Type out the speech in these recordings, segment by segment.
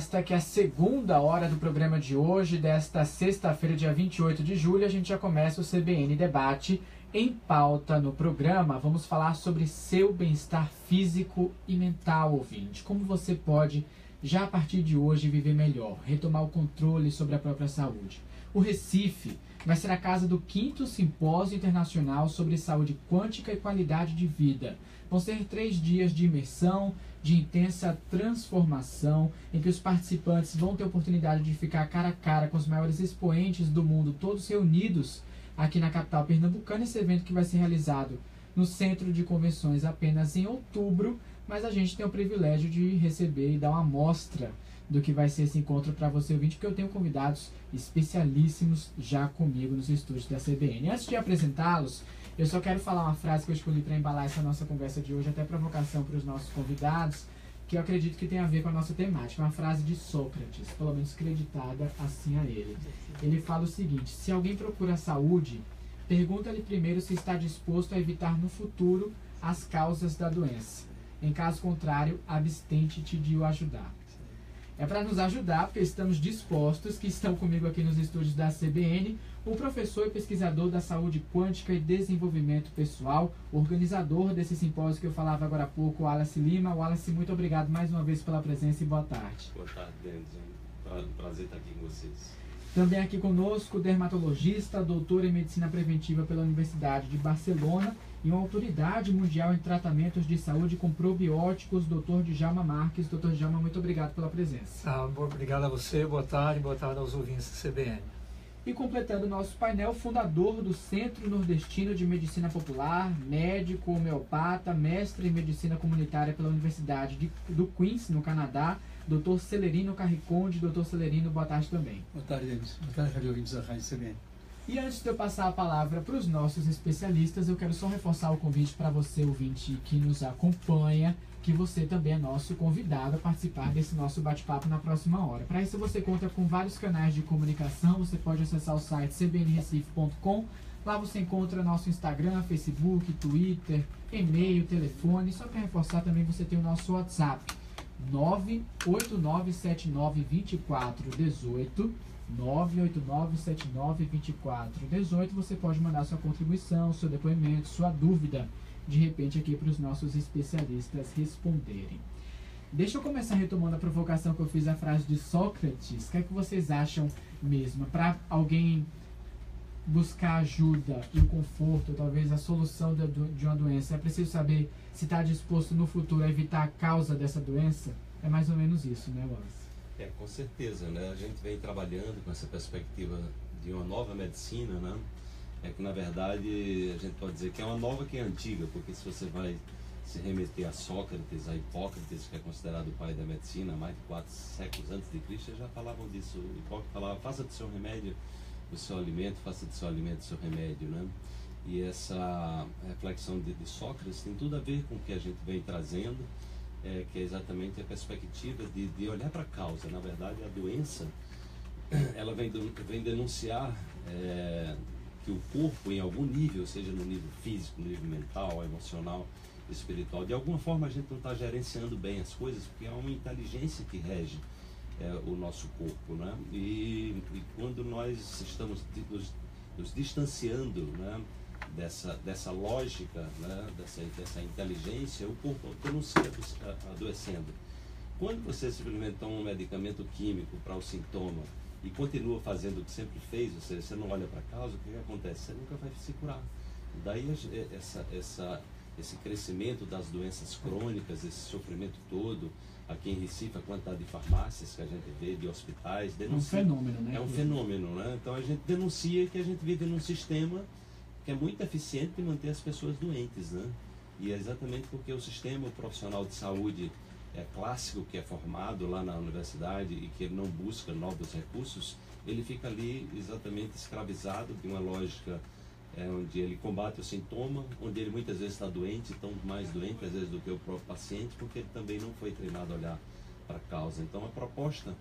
esta que é a segunda hora do programa de hoje, desta sexta-feira, dia 28 de julho. A gente já começa o CBN Debate. Em pauta no programa, vamos falar sobre seu bem-estar físico e mental, ouvinte. Como você pode, já a partir de hoje, viver melhor, retomar o controle sobre a própria saúde. O Recife vai ser a casa do 5º Simpósio Internacional sobre Saúde Quântica e Qualidade de Vida. Vão ser 3 dias de imersão, de intensa transformação, em que os participantes vão ter a oportunidade de ficar cara a cara com os maiores expoentes do mundo, todos reunidos aqui na capital pernambucana. Esse evento que vai ser realizado no Centro de Convenções apenas em outubro, mas a gente tem o privilégio de receber e dar uma amostra do que vai ser esse encontro para você, ouvinte, porque eu tenho convidados especialíssimos já comigo nos estúdios da CBN. Antes de apresentá-los, eu só quero falar uma frase que eu escolhi para embalar essa nossa conversa de hoje, até provocação para os nossos convidados, que eu acredito que tem a ver com a nossa temática. Uma frase de Sócrates, pelo menos creditada assim a ele. Ele fala o seguinte: se alguém procura saúde, pergunta-lhe primeiro se está disposto a evitar no futuro as causas da doença. Em caso contrário, abstente-te de o ajudar. É para nos ajudar, porque estamos dispostos, que estão comigo aqui nos estúdios da CBN, o professor e pesquisador da saúde quântica e desenvolvimento pessoal, organizador desse simpósio que eu falava agora há pouco, o Wallace Lima. Wallace, muito obrigado mais uma vez pela presença e boa tarde. Boa tarde, Denis. Prazer estar aqui com vocês. Também aqui conosco, o dermatologista, doutor em medicina preventiva pela Universidade de Barcelona e uma autoridade mundial em tratamentos de saúde com probióticos, Dr. Djalma Marques. Dr. Djalma, muito obrigado pela presença. Obrigado a você, boa tarde aos ouvintes da CBN. E completando o nosso painel, fundador do Centro Nordestino de Medicina Popular, médico, homeopata, mestre em medicina comunitária pela Universidade do Queens, no Canadá, Dr. Celerino Carriconde. Dr. Celerino, boa tarde também. Boa tarde, Denis. Boa tarde, rádio ouvintes da Rádio CBN. E antes de eu passar a palavra para os nossos especialistas, eu quero só reforçar o convite para você, ouvinte, que nos acompanha, que você também é nosso convidado a participar desse nosso bate-papo na próxima hora. Para isso, você conta com vários canais de comunicação. Você pode acessar o site cbnrecife.com. Lá você encontra nosso Instagram, Facebook, Twitter, e-mail, telefone. Só para reforçar também, você tem o nosso WhatsApp, 989792418. 989792418. Você pode mandar sua contribuição, seu depoimento, sua dúvida, de repente aqui para os nossos especialistas responderem. Deixa eu começar retomando a provocação que eu fiz, a frase de Sócrates. O que é que vocês acham mesmo? Para alguém buscar ajuda e o conforto, talvez a solução de uma doença, é preciso saber se está disposto no futuro a evitar a causa dessa doença? É mais ou menos isso, né, Wallace? Com certeza, né? A gente vem trabalhando com essa perspectiva de uma nova medicina, né? Que na verdade a gente pode dizer que é uma nova que é antiga, porque se você vai se remeter a Sócrates, a Hipócrates, que é considerado o pai da medicina, mais de 4 séculos antes de Cristo, já falavam disso. O Hipócrates falava: faça do seu remédio o seu alimento, faça do seu alimento o seu remédio, né? E essa reflexão de Sócrates tem tudo a ver com o que a gente vem trazendo, que é exatamente a perspectiva de olhar para a causa. Na verdade, a doença, ela vem denunciar que o corpo, em algum nível, seja no nível físico, no nível mental, emocional, espiritual, de alguma forma a gente não está gerenciando bem as coisas, porque há uma inteligência que rege o nosso corpo, né? E quando nós estamos nos distanciando, né, dessa lógica, né, dessa inteligência, o corpo denuncia adoecendo. Quando você simplesmente toma um medicamento químico para o sintoma e continua fazendo o que sempre fez, ou seja, você não olha para a causa, o que acontece? Você nunca vai se curar. Daí esse crescimento das doenças crônicas, esse sofrimento todo. Aqui em Recife, a quantidade de farmácias que a gente vê, de hospitais, denuncia. É um fenômeno, né? É um fenômeno, né? Então a gente denuncia que a gente vive num sistema que é muito eficiente em manter as pessoas doentes, né? E é exatamente porque o sistema profissional de saúde clássico, que é formado lá na universidade e que ele não busca novos recursos, ele fica ali exatamente escravizado de uma lógica onde ele combate o sintoma, onde ele muitas vezes está doente, tão mais doente às vezes do que o próprio paciente, porque ele também não foi treinado a olhar para a causa. Então a proposta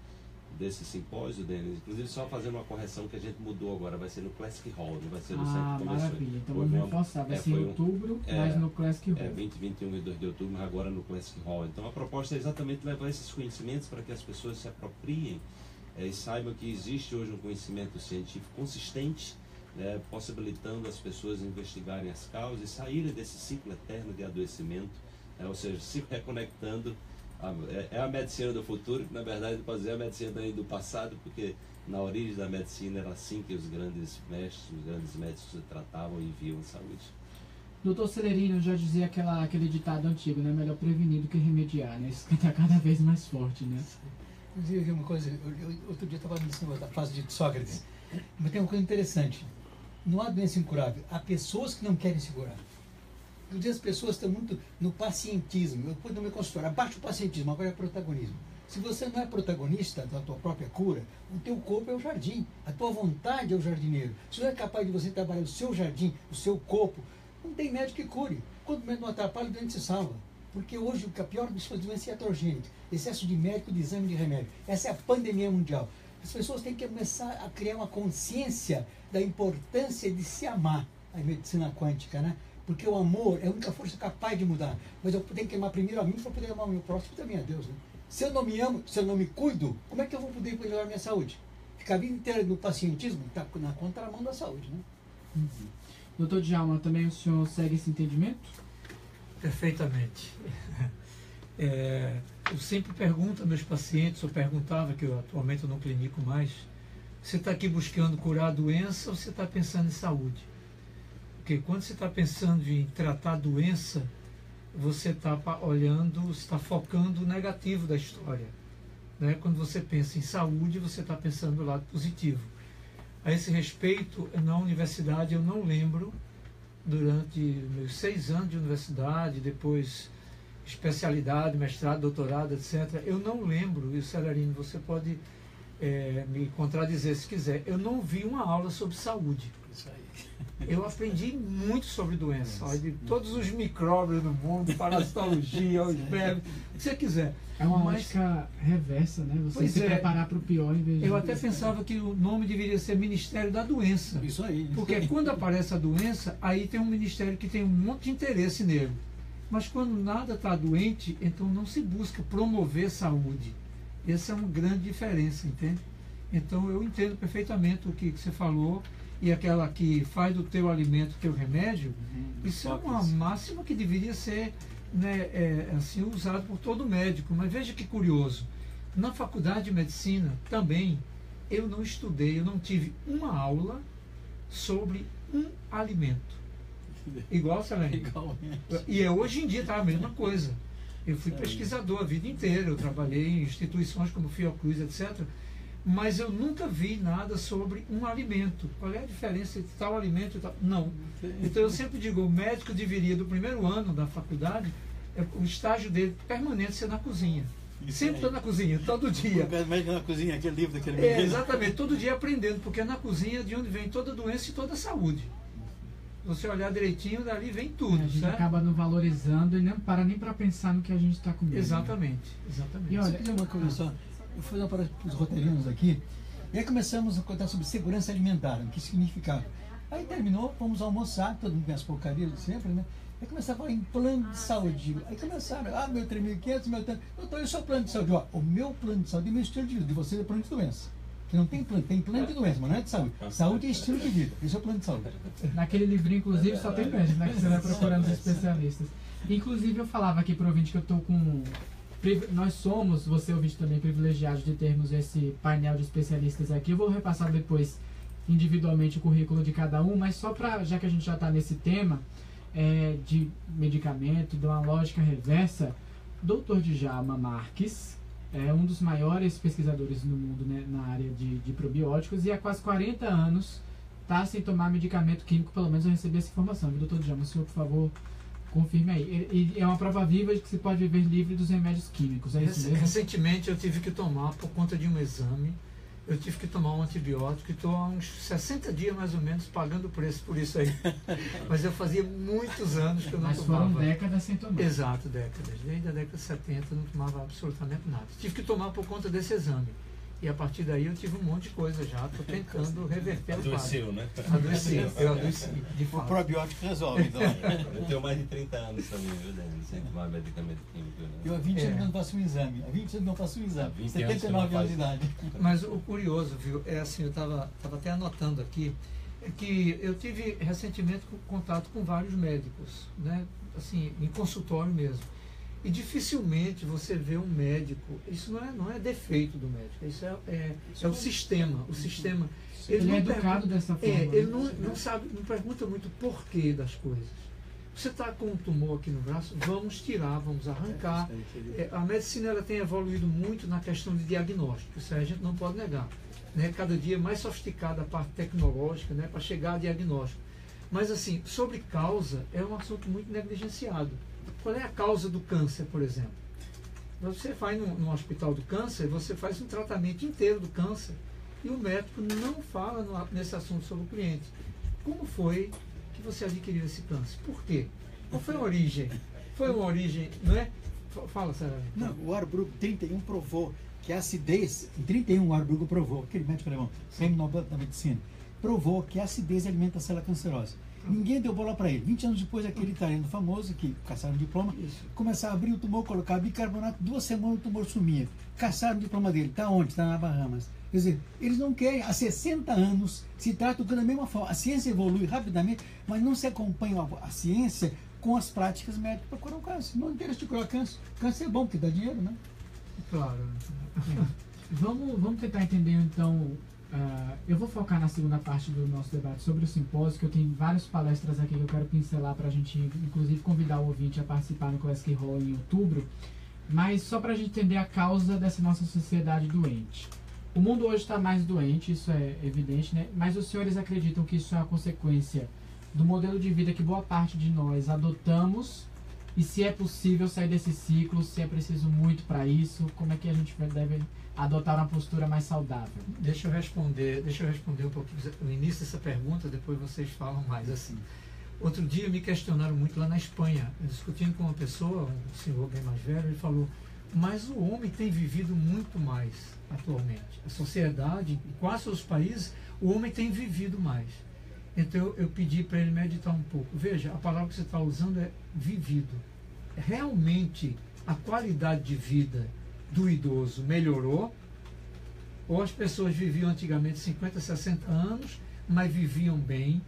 desse simpósio, Denis. Inclusive, só fazendo uma correção que a gente mudou agora, vai ser no Classic Hall, não vai ser no Centro de Convenções. Maravilha, então vamos reforçar, vai ser em outubro, mas no Classic Hall. 20, 21 e 2 de outubro, mas agora no Classic Hall. Então a proposta é exatamente levar esses conhecimentos para que as pessoas se apropriem e saibam que existe hoje um conhecimento científico consistente, possibilitando as pessoas investigarem as causas e saírem desse ciclo eterno de adoecimento, ou seja, se reconectando. É a medicina do futuro, que na verdade pode dizer a medicina também do passado, porque na origem da medicina era assim que os grandes mestres, os grandes médicos tratavam e viam a saúde. Doutor Celerino já dizia aquele ditado antigo, né? Melhor prevenir do que remediar, né? Isso está cada vez mais forte, né? Inclusive, uma coisa, outro dia eu estava falando da frase de Sócrates, mas tem uma coisa interessante. Não há doença incurável, há pessoas que não querem se curar. Hoje em dia as pessoas estão muito no pacientismo. Eu pude no meu consultório, abaixo o pacientismo, agora é protagonismo. Se você não é protagonista da tua própria cura, o teu corpo é o jardim, a tua vontade é o jardineiro. Se não é capaz de você trabalhar o seu jardim, o seu corpo, não tem médico que cure. Quanto menos não atrapalha, o doente se salva. Porque hoje a pior das doenças é heterogênica, excesso de médico, de exame, de remédio. Essa é a pandemia mundial. As pessoas têm que começar a criar uma consciência da importância de se amar, a medicina quântica, né? Porque o amor é a única força capaz de mudar. Mas eu tenho que amar primeiro a mim para poder amar o meu próximo, também a Deus, né? Se eu não me amo, se eu não me cuido, como é que eu vou poder melhorar a minha saúde? Ficar a vida inteira no pacientismo está na contramão da saúde, né? Uhum. Doutor Djalma, também o senhor segue esse entendimento? Perfeitamente. Eu sempre pergunto a meus pacientes, eu perguntava, que eu atualmente eu não clinico mais, você está aqui buscando curar a doença ou você está pensando em saúde? Porque quando você está pensando em tratar a doença, você está olhando, está focando o negativo da história, né? Quando você pensa em saúde, você está pensando do lado positivo. A esse respeito, na universidade, eu não lembro, durante meus 6 anos de universidade, depois especialidade, mestrado, doutorado, etc., eu não lembro, e o Celerino, você pode me contradizer se quiser, eu não vi uma aula sobre saúde. Isso aí. Eu aprendi muito sobre doença, de todos os micróbios do mundo, parasitologia, os vermes, o que você quiser. É uma ótica reversa, né? Você se preparar para o pior em vez de... Eu até pensava que o nome deveria ser Ministério da Doença. Isso aí. Porque quando aparece a doença, aí tem um ministério que tem um monte de interesse nele. Mas quando nada está doente, então não se busca promover saúde. Essa é uma grande diferença, entende? Então eu entendo perfeitamente o que você falou, e aquela que faz do teu alimento teu remédio, isso é uma máxima que deveria ser, né, assim, usado por todo médico. Mas veja que curioso, na faculdade de medicina também eu não estudei, eu não tive uma aula sobre um alimento. Igual, Celene. E hoje em dia está a mesma coisa. Eu fui pesquisador a vida inteira, eu trabalhei em instituições como Fiocruz, etc., mas eu nunca vi nada sobre um alimento. Qual é a diferença entre tal alimento e tal? Não. Então eu sempre digo, o médico deveria, do primeiro ano da faculdade, o estágio dele permanente ser na cozinha. Sempre estou na cozinha, todo dia. O médico na cozinha, aquele livro daquele menino. Exatamente, todo dia aprendendo, porque na cozinha é de onde vem toda doença e toda saúde. Você olhar direitinho, dali vem tudo. A gente certo? acaba não valorizando e não para nem para pensar no que a gente está comendo. Exatamente, exatamente. E olha, Você uma coisa só, eu fui dar para os roteirinos aqui, e aí começamos a contar sobre segurança alimentar, o que significava. Aí terminou, fomos almoçar, todo mundo tem as porcarias de sempre, né? Aí começaram a falar em plano de saúde. Aí começaram, meu 3.500, meu tanto. Doutor, isso é o plano de saúde. Ó, o meu plano de saúde é meu estilo de vida, de você é plano de doença. Você não tem plano de doença, mas não é de saúde. Saúde é estilo de vida, isso é o plano de saúde. naquele livrinho, inclusive, só tem médico, né? Que você vai procurando os especialistas. Inclusive, eu falava aqui para o ouvinte que eu estou com... Nós somos, você ouvinte também, privilegiados de termos esse painel de especialistas aqui. Eu vou repassar depois individualmente o currículo de cada um, mas só para, já que a gente já está nesse tema de medicamento, de uma lógica reversa, Dr. Djalma Marques é um dos maiores pesquisadores no mundo, né, na área de probióticos, e há quase 40 anos está sem tomar medicamento químico, pelo menos eu recebi essa informação. Dr. Djalma, o senhor, por favor, confirme aí. E é uma prova viva de que se pode viver livre dos remédios químicos, é isso mesmo? Recentemente eu tive que tomar, por conta de um exame, eu tive que tomar um antibiótico e estou há uns 60 dias mais ou menos pagando o preço por isso aí. Mas eu fazia muitos anos que eu não tomava. Mas foram décadas sem tomar. Exato, décadas. Desde a década de 70 eu não tomava absolutamente nada. Tive que tomar por conta desse exame. E a partir daí eu tive um monte de coisa já, estou tentando reverter o quadro. Adoeceu, né? Adoeci, eu adoeci, de O fato. probiótico resolve, então. Eu tenho mais de 30 anos também, viu, Denis? Sem tomar medicamento químico, né? Eu há 20 anos não faço um exame. Há 20 anos não faço um exame. 79 anos de idade. Mas o curioso, viu, é assim, eu estava até anotando aqui, é que eu tive recentemente contato com vários médicos, né? Assim, em consultório mesmo. E dificilmente você vê um médico, isso não é defeito do médico, isso é o sistema. O sistema. Ele não é educado dessa forma. ele não sabe, não pergunta muito o porquê das coisas. Você está com um tumor aqui no braço, vamos tirar, vamos arrancar. A medicina ela tem evoluído muito na questão de diagnóstico, isso aí a gente não pode negar. Né? Cada dia mais sofisticada a parte tecnológica, né? Para chegar a diagnóstico. Mas assim, sobre causa, é um assunto muito negligenciado. Qual é a causa do câncer, por exemplo? Você vai no hospital do câncer, você faz um tratamento inteiro do câncer e o médico não fala nesse assunto sobre o cliente. Como foi que você adquiriu esse câncer? Por quê? Qual foi a origem? Foi uma origem, não é? Fala, Sara. Não, o Warburg 31 provou que a acidez, em 31 o Warburg provou, aquele médico alemão, prêmio Nobel da Medicina, provou que a acidez alimenta a célula cancerosa. Ninguém deu bola para ele. 20 anos depois, aquele italiano famoso, que caçaram o diploma, começaram a abrir o tumor, colocar bicarbonato, 2 semanas o tumor sumia. Caçaram o diploma dele. Está onde? Está na Bahamas. Quer dizer, eles não querem, há 60 anos, se tratam da mesma forma. A ciência evolui rapidamente, mas não se acompanha a ciência com as práticas médicas para curar o câncer. Não interessa de curar câncer. Câncer é bom, porque dá dinheiro, né? Claro. Vamos tentar entender, então. Eu vou focar na segunda parte do nosso debate sobre o simpósio, que eu tenho várias palestras aqui que eu quero pincelar para a gente, inclusive, convidar o ouvinte a participar no Classic Hall em outubro. Mas só para a gente entender a causa dessa nossa sociedade doente. O mundo hoje está mais doente, isso é evidente, né? Mas os senhores acreditam que isso é a consequência do modelo de vida que boa parte de nós adotamos? E se é possível sair desse ciclo, se é preciso muito para isso, como é que a gente deve adotar uma postura mais saudável? Deixa eu responder um pouquinho no início dessa pergunta, depois vocês falam mais assim. Outro dia me questionaram muito lá na Espanha, discutindo com uma pessoa, um senhor bem mais velho, ele falou, mas o homem tem vivido muito mais atualmente. A sociedade, em quase todos os países, o homem tem vivido mais. Então eu pedi para ele meditar um pouco. Veja, a palavra que você está usando é vivido. Realmente a qualidade de vida do idoso melhorou? Ou as pessoas viviam antigamente 50, 60 anos, mas viviam bem,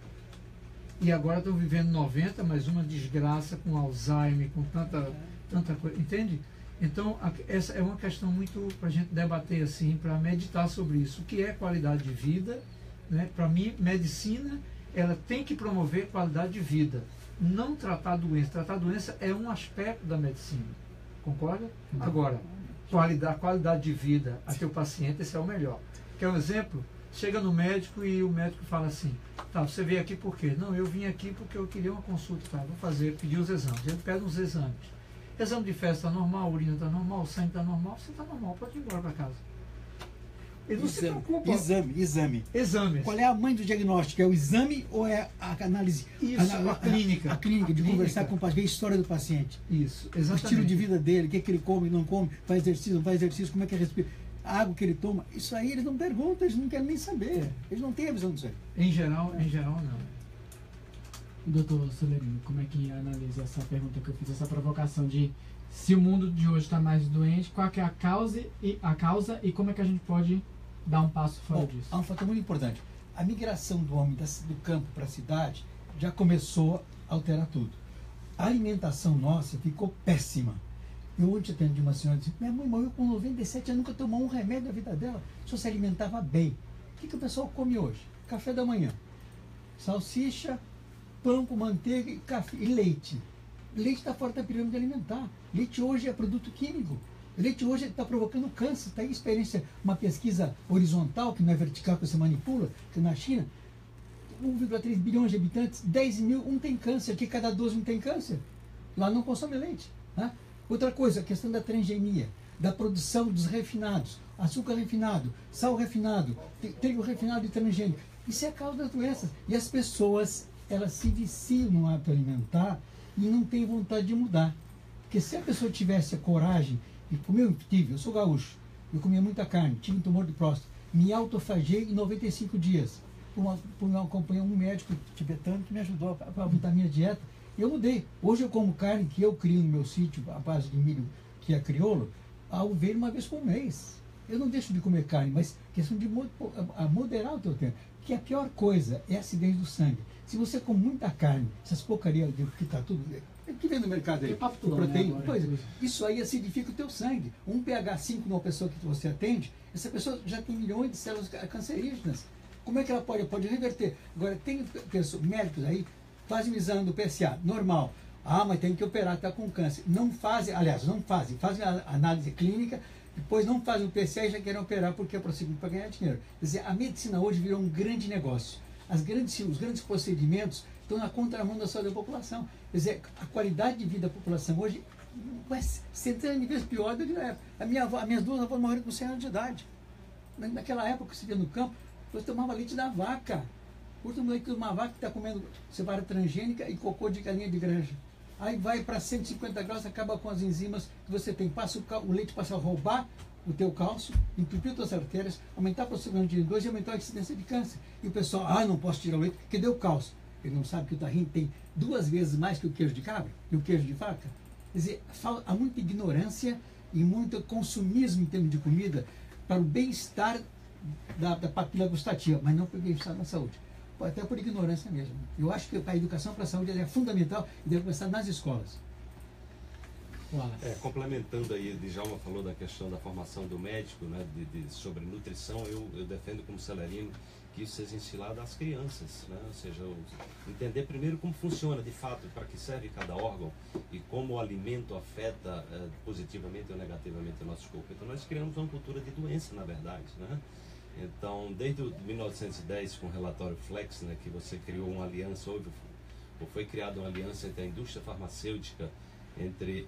e agora estão vivendo 90, mas uma desgraça com Alzheimer, com tanta coisa, entende? Então, essa é uma questão muito para a gente debater assim, para meditar sobre isso. O que é qualidade de vida? Né? Para mim, medicina, ela tem que promover qualidade de vida, não tratar doença. Tratar doença é um aspecto da medicina, concorda? Agora, qualidade de vida a teu paciente, esse é o melhor. Quer um exemplo? Chega no médico e o médico fala assim, tá, você veio aqui por quê? Não, eu vim aqui porque eu queria uma consulta, tá, vou pedir os exames. Ele pede uns exames. Exame de fezes está normal, urina está normal, o sangue está normal, você está normal, pode ir embora para casa. Ele não se preocupa. Exame. Exames. Qual é a mãe do diagnóstico? É o exame ou é a análise? Isso, a clínica. A clínica, de conversar com o paciente, ver a história do paciente. Isso, O exatamente. estilo de vida dele, o que ele come, não come, faz exercício, não faz exercício, como é que respira, a água que ele toma. Isso aí eles não perguntam, eles não querem nem saber. Eles não têm a visão disso aí. Em geral, não. Doutor Celerino, como é que analisa essa pergunta que eu fiz, essa provocação de se o mundo de hoje está mais doente, qual que é a causa e como é que a gente pode dar um passo fora disso? Há um fator muito importante. A migração do homem do campo para a cidade já começou a alterar tudo. A alimentação nossa ficou péssima. Eu ontem atendi uma senhora e disse, minha mãe morreu com 97 anos, nunca tomou um remédio na vida dela, só se alimentava bem. O que o pessoal come hoje? Café da manhã. Salsicha, pão com manteiga e café e leite. Leite está fora da pirâmide alimentar. Leite hoje é produto químico. Leite hoje está provocando câncer. Está aí experiência, uma pesquisa horizontal, que não é vertical, que você manipula, que na China, 1,3 bilhões de habitantes, 10 mil, um tem câncer, que cada 12 não tem câncer. Lá não consome leite. Né? Outra coisa, a questão da transgenia, da produção dos refinados, açúcar refinado, sal refinado, trigo refinado e transgênico. Isso é a causa das doenças. E as pessoas, elas se viciam no hábito alimentar e não têm vontade de mudar. Porque se a pessoa tivesse a coragem, e como eu tive, eu sou gaúcho, Eu comia muita carne, tive um tumor de próstata. Me autofagiei em 95 dias. Acompanhei um médico tibetano que me ajudou a aumentar a minha dieta. E eu mudei. Hoje eu como carne que eu crio no meu sítio, à base de milho, que é crioulo, a ovelha uma vez por mês. Eu não deixo de comer carne, mas questão de moderar o teu tempo. Que a pior coisa é a acidez do sangue. Se você come muita carne, essas porcarias que está tudo... que vem no mercado aí? Proteína. Né, pois é, isso aí acidifica o teu sangue. Um pH 5 numa pessoa que você atende, essa pessoa já tem milhões de células cancerígenas. Como é que ela pode reverter? Agora, tem médicos aí, fazem o exame do PSA, normal. Ah, mas tem que operar, está com câncer. Não fazem a análise clínica, depois não fazem o PSA e já querem operar porque é prosseguindo para ganhar dinheiro. Quer dizer, a medicina hoje virou um grande negócio. Os grandes procedimentos estão na contramão da saúde da população. Quer dizer, a qualidade de vida da população hoje é centenas de vezes pior do que na época. As minhas duas avós morreram com 100 anos de idade. Naquela época que você via no campo, você tomava leite da vaca. Hoje tomava leite de uma vaca que está comendo cevada transgênica e cocô de galinha de granja. Aí vai para 150 graus, acaba com as enzimas que você tem. O leite passa a roubar o teu cálcio, entupir tuas artérias, aumentar a processamento de glicose e aumentar a incidência de câncer. E o pessoal, não posso tirar o leite, porque deu cálcio. Ele não sabe que o tahine tem 2 vezes mais que o queijo de cabra e o queijo de vaca. Quer dizer, há muita ignorância e muito consumismo em termos de comida para o bem-estar da papila gustativa, mas não para o bem-estar da saúde. Até por ignorância mesmo. Eu acho que a educação para a saúde é fundamental e deve começar nas escolas. Complementando aí, Djalma falou da questão da formação do médico, né, sobre nutrição, eu defendo como Celerino que isso seja ensinado às crianças, né, ou seja, entender primeiro como funciona de fato, para que serve cada órgão e como o alimento afeta positivamente ou negativamente o nosso corpo. Então nós criamos uma cultura de doença, na verdade, né? Então, desde 1910, com o relatório Flex, né, que você criou uma aliança, ou foi criada uma aliança entre a indústria farmacêutica, entre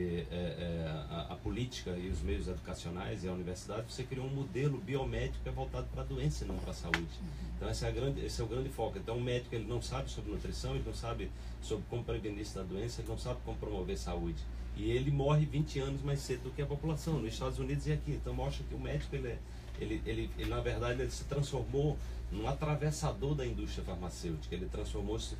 a política e os meios educacionais e a universidade, você criou um modelo biomédico voltado para a doença e não para a saúde. Então, esse é o grande foco. Então, o médico ele não sabe sobre nutrição, ele não sabe sobre como prevenir essa doença, ele não sabe como promover saúde. E ele morre 20 anos mais cedo do que a população, nos Estados Unidos e aqui. Então, mostra que o médico, ele na verdade, ele se transformou num atravessador da indústria farmacêutica. Ele transformou-se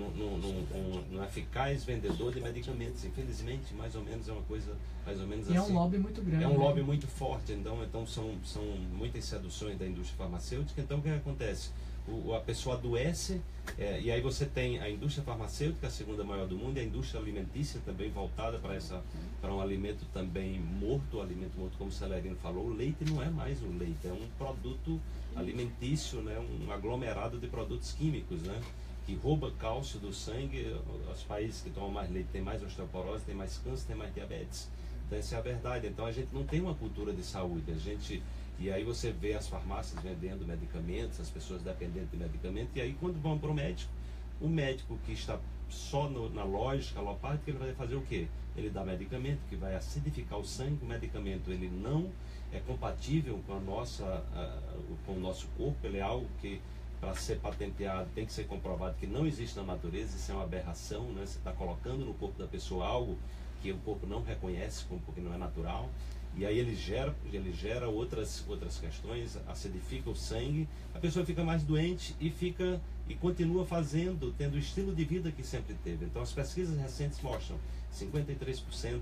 num eficaz vendedor de medicamentos. Infelizmente, mais ou menos é uma coisa mais ou menos assim. É um lobby muito grande. É um lobby muito forte. Então são muitas seduções da indústria farmacêutica. Então, o que acontece? A pessoa adoece, e aí você tem a indústria farmacêutica, a segunda maior do mundo, e a indústria alimentícia também voltada para um alimento também morto, alimento morto, como o Celerino falou. O leite não é mais um leite, é um produto alimentício, né, um aglomerado de produtos químicos, né, que rouba cálcio do sangue. Os países que tomam mais leite têm mais osteoporose, têm mais câncer, têm mais diabetes. Então essa é a verdade. Então a gente não tem uma cultura de saúde. E aí você vê as farmácias vendendo medicamentos, as pessoas dependentes de medicamentos, e aí quando vão para o médico que está só na lógica alopática, ele vai fazer o quê? Ele dá medicamento que vai acidificar o sangue. O medicamento ele não é compatível com com o nosso corpo, ele é algo que para ser patenteado tem que ser comprovado que não existe na natureza. Isso é uma aberração, né? Você está colocando no corpo da pessoa algo que o corpo não reconhece porque não é natural. E aí ele gera outras questões, acidifica o sangue, a pessoa fica mais doente e continua tendo o estilo de vida que sempre teve. Então as pesquisas recentes mostram 53%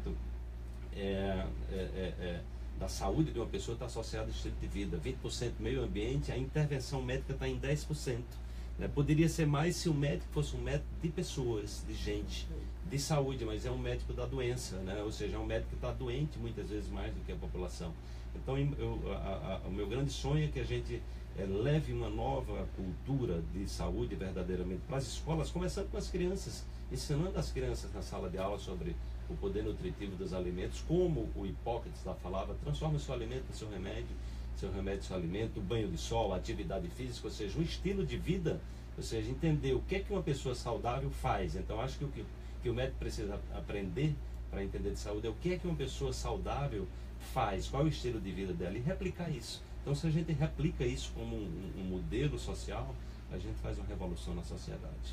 da saúde de uma pessoa está associada ao estilo de vida, 20% meio ambiente, a intervenção médica está em 10%. Né? Poderia ser mais se o médico fosse um médico de pessoas, de gente, de saúde, mas é um médico da doença, né? Ou seja, é um médico que está doente muitas vezes mais do que a população. Então, o meu grande sonho é que a gente leve uma nova cultura de saúde verdadeiramente para as escolas, começando com as crianças, ensinando as crianças na sala de aula sobre o poder nutritivo dos alimentos, como o Hipócrates lá falava: transforma o seu alimento no seu remédio seu alimento, o banho de sol, a atividade física, ou seja, um estilo de vida, ou seja, entender o que é que uma pessoa saudável faz. Então, acho que o que o médico precisa aprender para entender de saúde é o que é que uma pessoa saudável faz, qual é o estilo de vida dela, e replicar isso. Então, se a gente replica isso como um modelo social, a gente faz uma revolução na sociedade.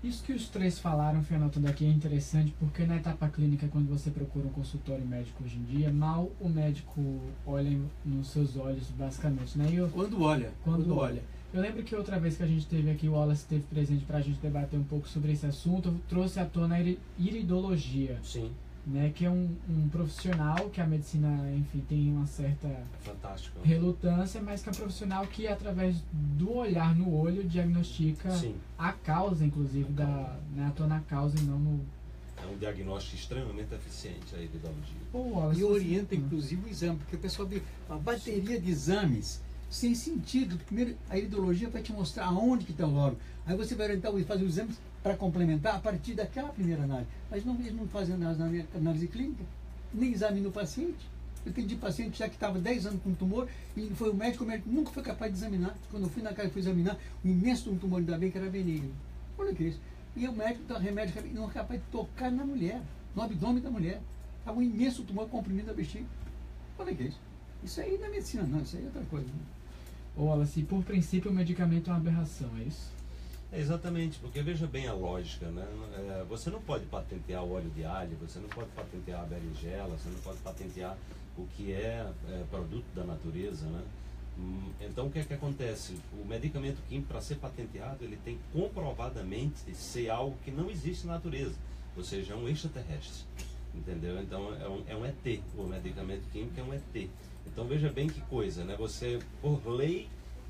Isso que os três falaram, fui anotando aqui, é interessante, porque na etapa clínica, quando você procura um consultório médico hoje em dia, mal o médico olha nos seus olhos, basicamente, né? Quando olha. Eu lembro que outra vez que a gente teve aqui, o Wallace esteve presente para a gente debater um pouco sobre esse assunto, eu trouxe à tona a iridologia, Sim, né? Que é um profissional que a medicina, enfim, tem uma certa fantástico. relutância, mas que é um profissional que, através do olhar no olho, diagnostica Sim, a causa, inclusive, né, atua na causa e não no... é um diagnóstico extremamente eficiente a iridologia. Pô, Wallace, E você- orienta, inclusive, o exame, porque o pessoal vê uma bateria de exames sem sentido. Primeiro, a iridologia vai te mostrar aonde que está o órgão. Aí você vai orientar e fazer os exames para complementar a partir daquela primeira análise. Mas não, eles não fazem análise clínica, nem exame no paciente. Eu atendi paciente já que estava 10 anos com tumor e foi o médico nunca foi capaz de examinar. Quando eu fui na casa e fui examinar, um imenso tumor, ainda bem que era benigno. Olha que é isso. E o médico dá remédio não é capaz de tocar na mulher, no abdômen da mulher. Estava um imenso tumor comprimindo a bexiga. Olha que é isso. Isso aí não é medicina, não. Isso aí é outra coisa. Né? Ô, Wallace, por princípio, o medicamento é uma aberração, é isso? É exatamente, porque veja bem a lógica, né? Você não pode patentear o óleo de alho, você não pode patentear a berinjela, você não pode patentear o que é produto da natureza, né? Então o que é que acontece? O medicamento químico, para ser patenteado, ele tem comprovadamente ser algo que não existe na natureza, ou seja, é um extraterrestre, entendeu? Então é um ET, o medicamento químico é um ET. Então veja bem que coisa, né? Você, por lei,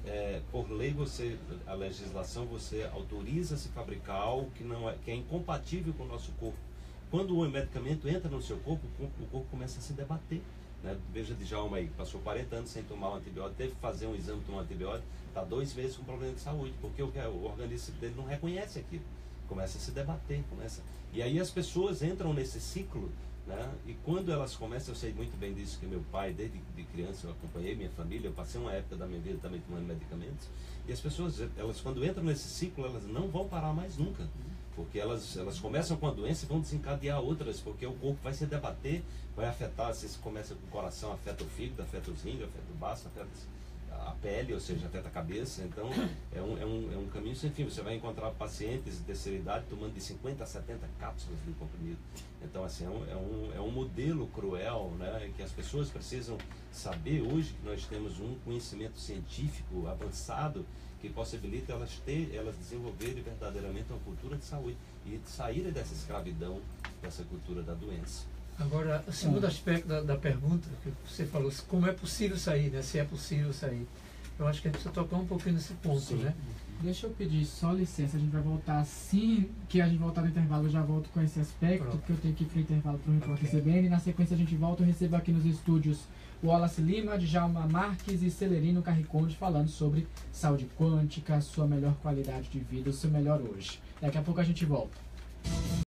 você, a legislação, você autoriza-se fabricar algo que é incompatível com o nosso corpo. Quando o medicamento entra no seu corpo, o corpo começa a se debater. Né? Veja Djalma aí, passou 40 anos sem tomar um antibiótico, teve que fazer um exame, tomar um antibiótico, está 2 meses com problema de saúde, porque o organismo dele não reconhece aquilo. Começa a se debater, E aí as pessoas entram nesse ciclo, né? E quando elas começam, eu sei muito bem disso, que meu pai, desde de criança, eu acompanhei minha família, eu passei uma época da minha vida também tomando medicamentos, e as pessoas, elas quando entram nesse ciclo, elas não vão parar mais nunca, porque elas começam com a doença e vão desencadear outras, porque o corpo vai se debater, vai afetar, se começa com o coração, afeta o fígado, afeta os rins, afeta o baço, afeta a pele, ou seja, afeta a cabeça. Então é um caminho sem fim. Você vai encontrar pacientes de terceira idade tomando de 50 a 70 cápsulas de comprimido. Então assim, é um modelo cruel, né, que as pessoas precisam saber hoje que nós temos um conhecimento científico avançado que possibilita elas desenvolverem verdadeiramente uma cultura de saúde e saírem dessa escravidão, dessa cultura da doença. Agora, o segundo aspecto da pergunta que você falou, como é possível sair, né? Se é possível sair. Eu acho que a gente precisa tocar um pouquinho nesse ponto, Sim. né? Deixa eu pedir só licença, a gente vai voltar assim que a gente voltar no intervalo, eu já volto com esse aspecto, Pronto. porque eu tenho que ir para o intervalo para o Repórter CBN, e na sequência a gente volta, eu recebo aqui nos estúdios o Wallace Lima, Djalma Marques e Celerino Carriconde falando sobre saúde quântica, sua melhor qualidade de vida, o seu melhor hoje. Daqui a pouco a gente volta.